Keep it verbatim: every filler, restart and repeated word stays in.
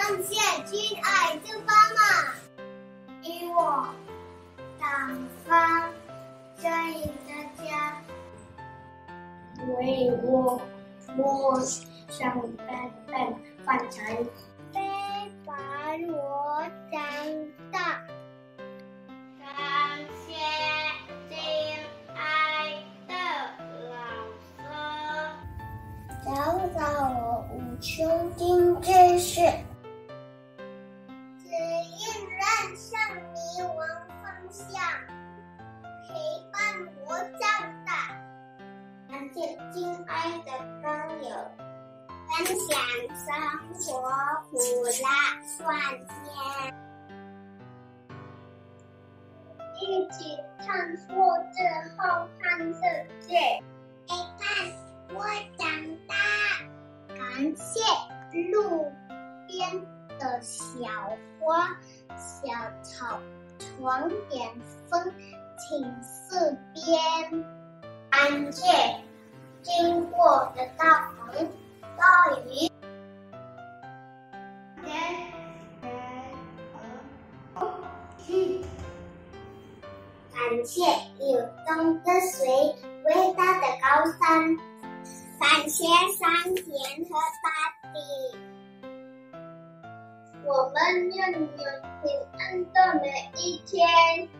谢亲爱的妈妈，给我打发在大家，为我我想办办饭菜，陪伴我长大。感谢亲爱的老师，教导我无求定知识，指引人生迷惘方向，陪伴我长大。感谢亲爱的朋友，分享生活苦辣酸甜，一起探索这浩瀚世界，陪伴我长大。感谢路边的小花、小草、床点风、寝室边，感谢经过的大风大雨，天和地，感谢流动的水、伟大的高山，感谢山田和大地。我们拥有平安的每一天。